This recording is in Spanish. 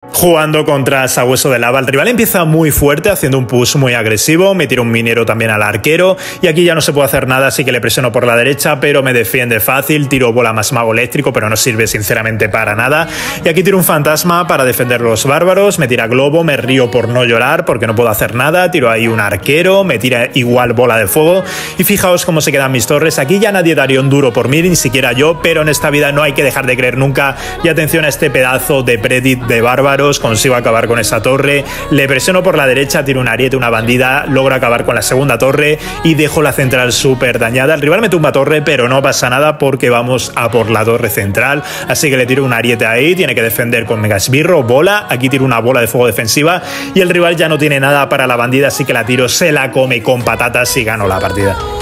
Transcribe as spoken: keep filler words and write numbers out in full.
Jugando contra Sabueso de Lava, el rival empieza muy fuerte, haciendo un push muy agresivo, me tira un minero también al arquero, y aquí ya no se puede hacer nada, así que le presiono por la derecha, pero me defiende fácil, tiro bola más mago eléctrico, pero no sirve sinceramente para nada, y aquí tiro un fantasma para defender los bárbaros, me tira globo, me río por no llorar, porque no puedo hacer nada, tiro ahí un arquero, me tira igual bola de fuego, y fijaos cómo se quedan mis torres, aquí ya nadie daría un duro por mí, ni siquiera yo, pero en esta vida no hay que dejar de creer nunca, y atención a este pedazo de predit de bárbaro, consigo acabar con esa torre, le presiono por la derecha, tiro un ariete, una bandida, logro acabar con la segunda torre y dejo la central súper dañada. El rival me tumba torre, pero no pasa nada porque vamos a por la torre central, así que le tiro un ariete ahí, tiene que defender con mega esbirro, bola, aquí tiro una bola de fuego defensiva y el rival ya no tiene nada para la bandida, así que la tiro, se la come con patatas y gano la partida.